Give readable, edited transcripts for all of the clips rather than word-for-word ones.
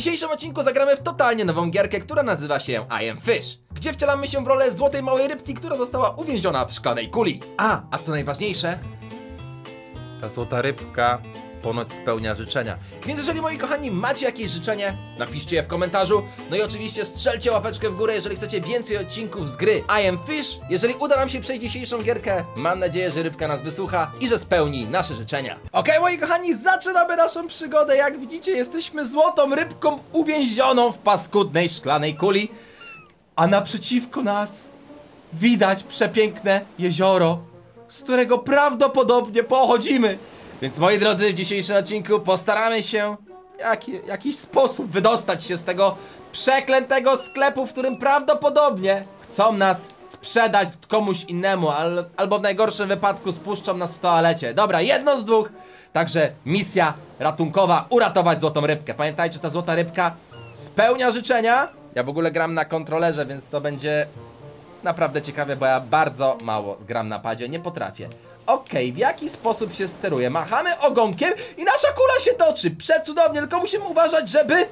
dzisiejszym odcinku zagramy w totalnie nową gierkę, która nazywa się I Am Fish, gdzie wcielamy się w rolę złotej małej rybki, która została uwięziona w szklanej kuli. A co najważniejsze, ta złota rybka ponoć spełnia życzenia. Więc jeżeli, moi kochani, macie jakieś życzenie, napiszcie je w komentarzu. No i oczywiście strzelcie łapeczkę w górę, jeżeli chcecie więcej odcinków z gry I Am Fish. Jeżeli uda nam się przejść dzisiejszą gierkę, mam nadzieję, że rybka nas wysłucha i że spełni nasze życzenia. Okej, moi kochani, zaczynamy naszą przygodę. Jak widzicie, jesteśmy złotą rybką uwięzioną w paskudnej szklanej kuli. A naprzeciwko nas widać przepiękne jezioro, z którego prawdopodobnie pochodzimy. Więc moi drodzy, w dzisiejszym odcinku postaramy się w jakiś sposób wydostać się z tego przeklętego sklepu, w którym prawdopodobnie chcą nas sprzedać komuś innemu, albo w najgorszym wypadku spuszczą nas w toalecie. Dobra, jedno z dwóch. Także misja ratunkowa, uratować złotą rybkę. Pamiętajcie, ta złota rybka spełnia życzenia. Ja w ogóle gram na kontrolerze, więc to będzie naprawdę ciekawe, bo ja bardzo mało gram na padzie, nie potrafię. Okej, w jaki sposób się steruje? Machamy ogonkiem i nasza kula się toczy. Przecudownie, tylko musimy uważać, żeby...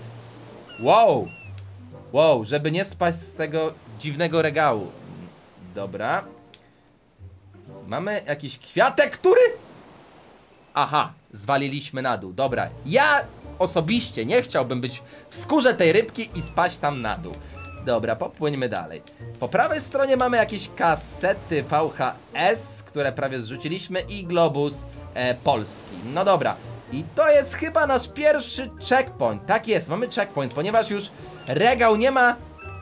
Wow, żeby nie spaść z tego dziwnego regału. Dobra. Mamy jakiś kwiatek, który... Aha, zwaliliśmy na dół. Dobra, ja osobiście nie chciałbym być w skórze tej rybki i spaść tam na dół. Dobra, popłyńmy dalej. Po prawej stronie mamy jakieś kasety VHS, które prawie zrzuciliśmy, i globus polski. No dobra, i to jest chyba nasz pierwszy checkpoint. Tak jest, mamy checkpoint, ponieważ już regał nie ma,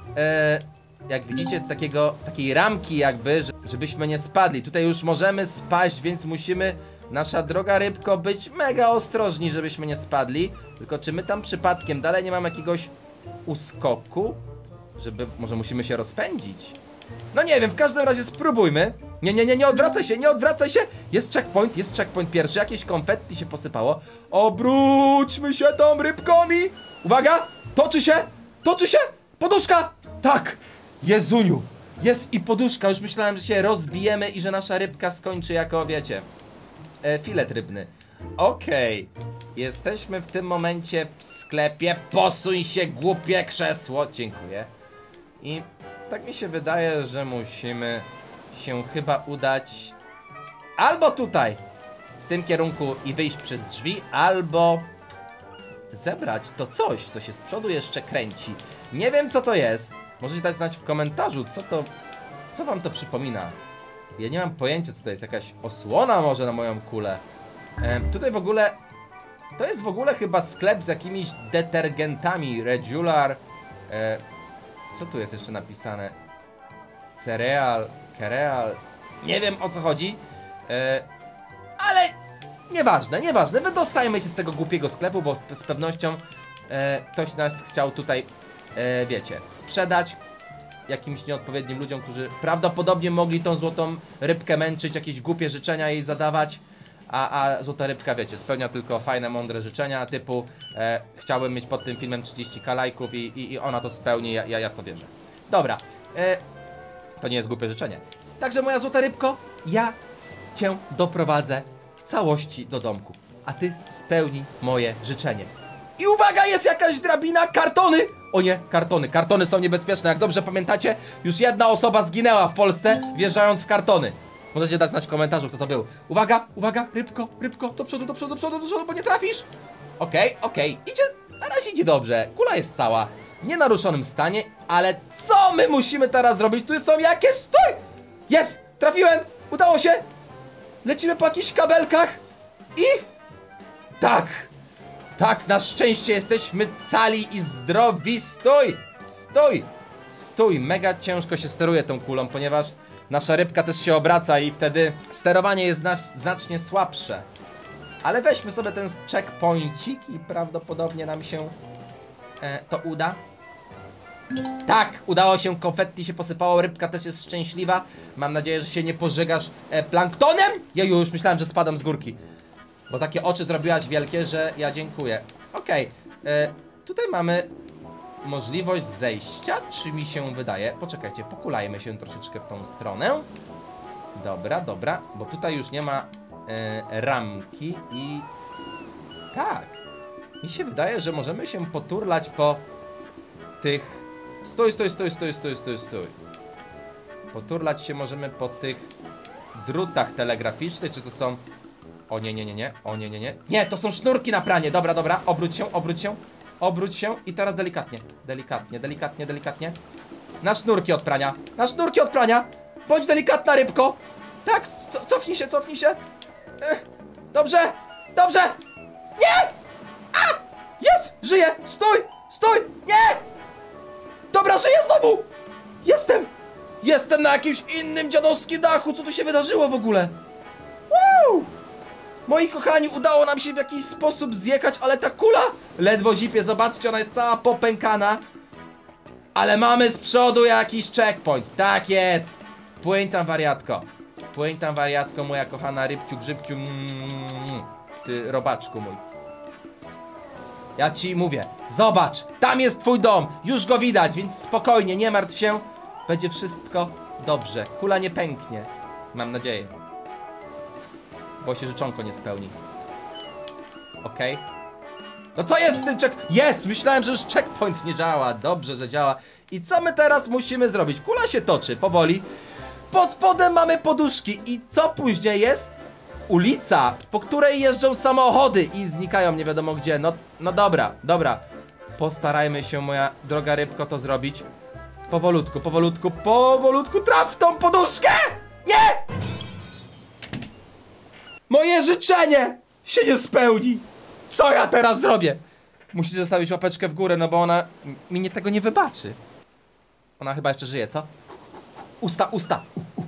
jak widzicie, takiej ramki jakby, żebyśmy nie spadli. Tutaj już możemy spaść, więc musimy, nasza droga rybko, być mega ostrożni, żebyśmy nie spadli. Tylko czy my tam przypadkiem dalej nie mamy jakiegoś uskoku? Może musimy się rozpędzić? No nie wiem, w każdym razie spróbujmy. Nie odwracaj się. Jest checkpoint pierwszy. Jakieś konfetti się posypało. Obróćmy się tą rybką i... Uwaga! Toczy się! Poduszka! Tak! Jezuniu! Jest i poduszka. Już myślałem, że się rozbijemy i że nasza rybka skończy jako, wiecie, filet rybny. Okej. Jesteśmy w tym momencie w sklepie. Posuń się, głupie krzesło. Dziękuję. I tak mi się wydaje, że musimy się chyba udać albo tutaj, w tym kierunku i wyjść przez drzwi, albo zebrać to coś, co się z przodu jeszcze kręci. Nie wiem, co to jest. Możecie dać znać w komentarzu, co wam to przypomina. Ja nie mam pojęcia, co to jest. Jakaś osłona może na moją kulę. Tutaj w ogóle... To jest w ogóle chyba sklep z jakimiś detergentami. Regular... Co tu jest jeszcze napisane? Cereal, Kereal. Nie wiem, o co chodzi. Ale nieważne. Wydostajmy się z tego głupiego sklepu, bo z pewnością ktoś nas chciał tutaj, wiecie, sprzedać jakimś nieodpowiednim ludziom, którzy prawdopodobnie mogli tą złotą rybkę męczyć, jakieś głupie życzenia jej zadawać. A złota rybka, wiecie, spełnia tylko fajne, mądre życzenia typu chciałbym mieć pod tym filmem 30 lajków i ona to spełni, ja w to wierzę. Dobra, to nie jest głupie życzenie. Także moja złota rybko, ja cię doprowadzę w całości do domku, a ty spełnij moje życzenie. I uwaga, jest jakaś drabina, kartony! O nie, kartony są niebezpieczne, jak dobrze pamiętacie, już jedna osoba zginęła w Polsce wjeżdżając w kartony. Możecie dać znać w komentarzu, kto to był. Uwaga, rybko, do przodu, bo nie trafisz. Okej, na razie idzie dobrze. Kula jest cała, w nienaruszonym stanie, ale co my musimy teraz zrobić? Tu są jakieś... Stój! Jest! Trafiłem! Udało się! Lecimy po jakichś kabelkach i... Tak, na szczęście jesteśmy cali i zdrowi. Stój! Mega ciężko się steruje tą kulą, ponieważ nasza rybka też się obraca i wtedy sterowanie jest znacznie słabsze. Ale weźmy sobie ten checkpointik i prawdopodobnie nam się to uda. Tak, udało się, konfetti się posypało, rybka też jest szczęśliwa. Mam nadzieję, że się nie pożygasz planktonem. Ja już myślałem, że spadam z górki, bo takie oczy zrobiłaś wielkie, że ja dziękuję. Okej, tutaj mamy możliwość zejścia, czy mi się wydaje? Poczekajcie, pokulajmy się troszeczkę w tą stronę. Dobra, bo tutaj już nie ma ramki i... Tak, Mi się wydaje, że możemy się poturlać po tych... Stój. Poturlać się możemy po tych drutach telegraficznych, czy to są... O nie. O nie. Nie, to są sznurki na pranie. Dobra. Obróć się i teraz delikatnie. Delikatnie. Na sznurki od prania. Bądź delikatna, rybko. Tak, cofnij się. Dobrze. Nie! A! Jest! Żyję! Stój! Nie! Dobra, żyję znowu! Jestem na jakimś innym dziadowskim dachu. Co tu się wydarzyło w ogóle? Woo! Moi kochani, udało nam się w jakiś sposób zjechać, ale ta kula ledwo zipie. Zobaczcie, ona jest cała popękana. Ale mamy z przodu jakiś checkpoint. Tak jest. Płyń tam, wariatko, moja kochana rybciu, grzybciu. Ty robaczku mój. Ja ci mówię, zobacz, tam jest twój dom. Już go widać, więc spokojnie, nie martw się. Będzie wszystko dobrze. Kula nie pęknie. Mam nadzieję. Bo się życzonko nie spełni. Okej. No co jest z tym Jest! Myślałem, że już checkpoint nie działa. Dobrze, że działa. I co my teraz musimy zrobić? Kula się toczy, powoli. Pod spodem mamy poduszki. I co później jest? Ulica, po której jeżdżą samochody i znikają nie wiadomo gdzie. No dobra. Postarajmy się, moja droga rybko, to zrobić. Powolutku. Traf w tą poduszkę! Nie! Moje życzenie się nie spełni. Co ja teraz zrobię? Musicie zostawić łapeczkę w górę, no bo ona mi tego nie wybaczy. Ona chyba jeszcze żyje, co? Usta.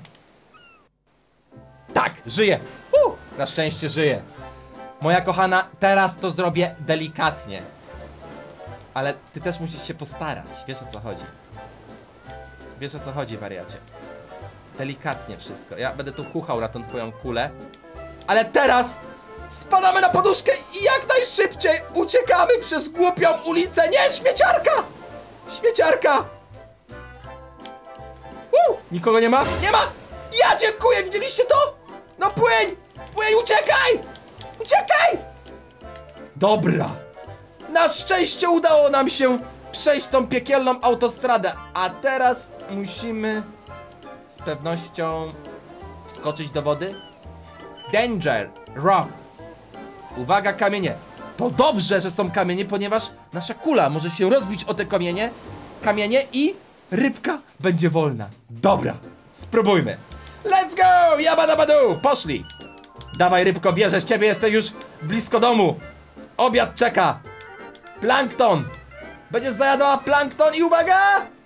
Tak, żyje. Na szczęście żyje. Moja kochana, teraz to zrobię delikatnie. Ale ty też musisz się postarać. Wiesz o co chodzi, wariacie. Delikatnie wszystko. Ja będę tu chuchał na tą twoją kulę. Ale teraz spadamy na poduszkę i jak najszybciej uciekamy przez głupią ulicę. Nie, śmieciarka! Nikogo nie ma? Nie ma! Ja dziękuję, widzieliście to? No płyń, uciekaj! Dobra. Na szczęście udało nam się przejść tą piekielną autostradę. A teraz musimy z pewnością wskoczyć do wody. Danger, rock. Uwaga, kamienie. To dobrze, że są kamienie, ponieważ nasza kula może się rozbić o te kamienie i rybka będzie wolna. Dobra, spróbujmy. Let's go, jabadabadu, poszli. Dawaj rybko, wierzę w ciebie, jestem już blisko domu. Obiad czeka. Plankton. Będziesz zajadała plankton i uwaga.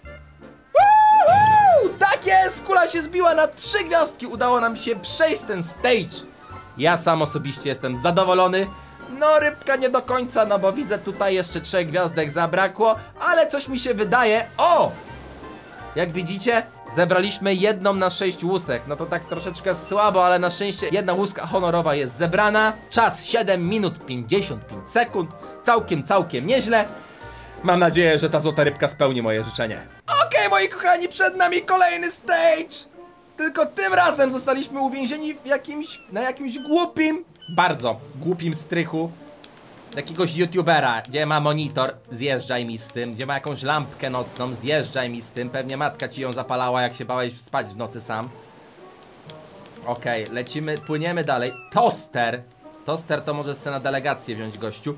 Tak jest, kula się zbiła na 3 gwiazdki. Udało nam się przejść ten stage. Ja sam osobiście jestem zadowolony. No rybka nie do końca, no bo widzę tutaj jeszcze 3 gwiazdek zabrakło. Ale coś mi się wydaje. O! Jak widzicie, zebraliśmy 1 na 6 łusek. No to tak troszeczkę słabo, ale na szczęście 1 łuska honorowa jest zebrana. Czas 7 minut 55 sekund. Całkiem nieźle. Mam nadzieję, że ta złota rybka spełni moje życzenie. Okej, moi kochani, przed nami kolejny stage. Tylko tym razem zostaliśmy uwięzieni w na jakimś bardzo głupim strychu jakiegoś youtubera, gdzie ma monitor, zjeżdżaj mi z tym, gdzie ma jakąś lampkę nocną, zjeżdżaj mi z tym, pewnie matka ci ją zapalała, jak się bałeś spać w nocy sam. Okej, lecimy, płyniemy dalej. Toster to może scena delegację wziąć, gościu.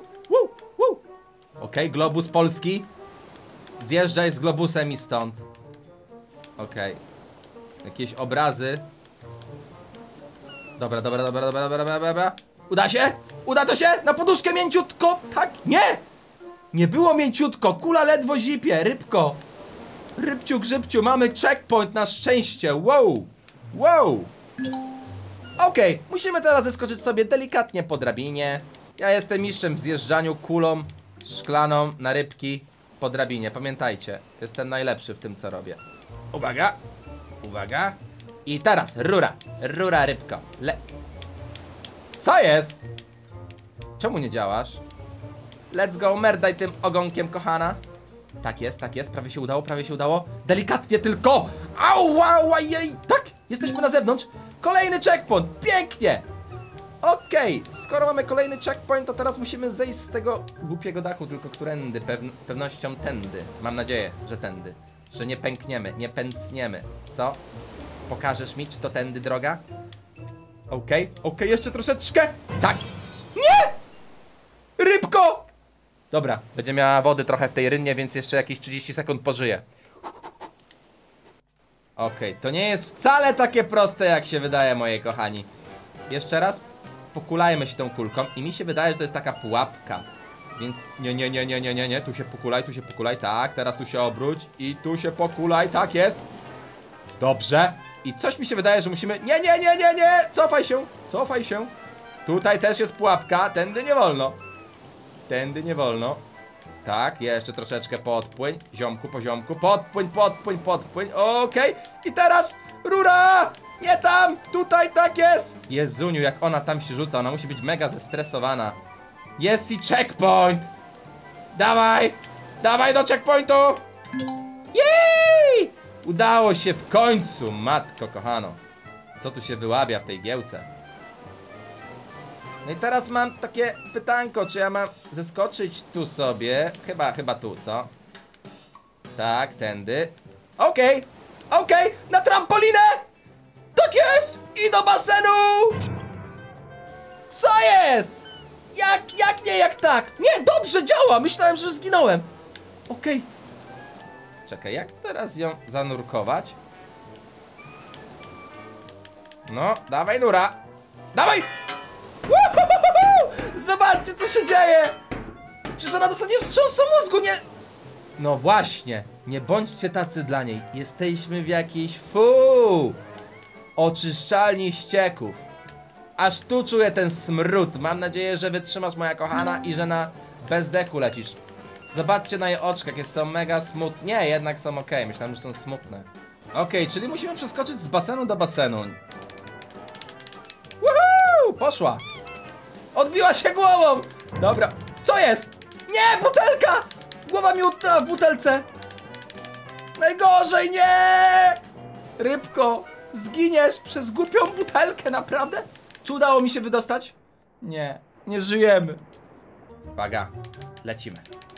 Okej, globus polski. Zjeżdżaj z globusem i stąd. Okej. Jakieś obrazy. Dobra. Uda się? Uda to się? Na poduszkę mięciutko? Tak? Nie! Nie było mięciutko, kula ledwo zipie, rybko. Rybciu, grzybciu, mamy checkpoint na szczęście. Wow. Okej, musimy teraz zeskoczyć sobie delikatnie po drabinie. Ja jestem mistrzem w zjeżdżaniu kulą szklaną na rybki po drabinie. Pamiętajcie, jestem najlepszy w tym, co robię. Uwaga. I teraz rura rybko. Co jest? Czemu nie działasz? Let's go, merdaj tym ogonkiem, kochana. Tak jest, prawie się udało. Delikatnie tylko. Au, jej. Tak, jesteśmy na zewnątrz. Kolejny checkpoint, pięknie. Okej, skoro mamy kolejny checkpoint, to teraz musimy zejść z tego głupiego dachu, tylko którędy? Z pewnością tędy. Mam nadzieję, że tędy. Że nie pękniemy, nie pęcniemy. Co? Pokażesz mi, czy to tędy droga? Okej, jeszcze troszeczkę. Tak! Nie! Rybko! Dobra, będzie miała wody trochę w tej rynnie, więc jeszcze jakieś 30 sekund pożyję. Okej, to nie jest wcale takie proste, jak się wydaje, moi kochani. Jeszcze raz pokulajmy się tą kulką i mi się wydaje, że to jest taka pułapka. Więc nie, tu się pokulaj, tak, teraz tu się obróć i tu się pokulaj, tak jest. Dobrze. I coś mi się wydaje, że musimy... Nie, cofaj się. Tutaj też jest pułapka, tędy nie wolno. Tak, jeszcze troszeczkę podpłyń, ziomku, po ziomku, podpłyń, okej. I teraz rura! Nie tam, tutaj, tak jest. Jezuniu, jak ona tam się rzuca, ona musi być mega zestresowana. Jest i checkpoint. Dawaj do checkpointu. Jej! Udało się w końcu, matko kochano. Co tu się wyłabia w tej giełce? No i teraz mam takie pytanko, czy ja mam zeskoczyć tu sobie? Chyba tu, co? Tak, tędy. Okej, na trampolinę! Tak jest! I do basenu! Co jest? Jak tak? Nie, dobrze działa! Myślałem, że zginąłem. Okej. Czekaj, jak teraz ją zanurkować? No, dawaj nura! Dawaj! Zobaczcie, co się dzieje! Przecież ona dostanie wstrząsu mózgu, nie... No właśnie, nie bądźcie tacy dla niej. Jesteśmy w jakiejś oczyszczalni ścieków. Aż tu czuję ten smród. Mam nadzieję, że wytrzymasz, moja kochana, i że na bezdeku lecisz. Zobaczcie na jej oczkach, jest to mega smutne. Nie, jednak są okej, myślałem, że są smutne. Okej, czyli musimy przeskoczyć z basenu do basenu. Woohoo! Poszła. Odbiła się głową. Dobra, co jest? Nie, butelka! Głowa mi utknęła w butelce. Najgorzej, nie! Rybko, zginiesz przez głupią butelkę, naprawdę? Czy udało mi się wydostać? Nie żyjemy. Uwaga, lecimy.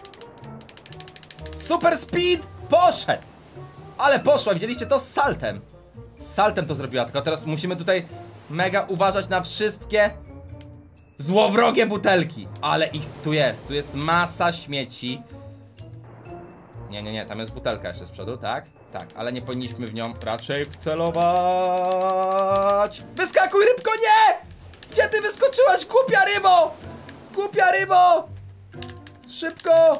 Super speed! Poszedł! Ale poszła, widzieliście to z saltem. Z saltem to zrobiła, tylko teraz musimy tutaj mega uważać na wszystkie złowrogie butelki. Ale ich tu jest masa śmieci. Nie, tam jest butelka jeszcze z przodu, tak? Tak, ale nie powinniśmy w nią raczej wcelować. Wyskakuj, rybko, nie! Gdzie ty wyskoczyłaś, głupia rybo? Głupia rybo! Szybko!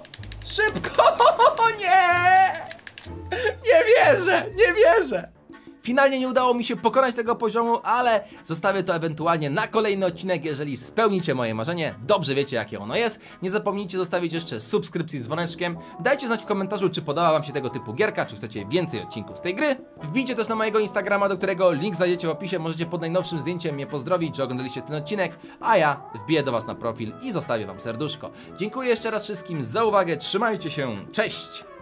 Nie! Nie wierzę! Finalnie nie udało mi się pokonać tego poziomu, ale zostawię to ewentualnie na kolejny odcinek, jeżeli spełnicie moje marzenie. Dobrze wiecie, jakie ono jest. Nie zapomnijcie zostawić jeszcze subskrypcji z dzwoneczkiem. Dajcie znać w komentarzu, czy podoba wam się tego typu gierka, czy chcecie więcej odcinków z tej gry. Wbijcie też na mojego Instagrama, do którego link znajdziecie w opisie. Możecie pod najnowszym zdjęciem mnie pozdrowić, że oglądaliście ten odcinek, a ja wbiję do was na profil i zostawię wam serduszko. Dziękuję jeszcze raz wszystkim za uwagę, trzymajcie się, cześć!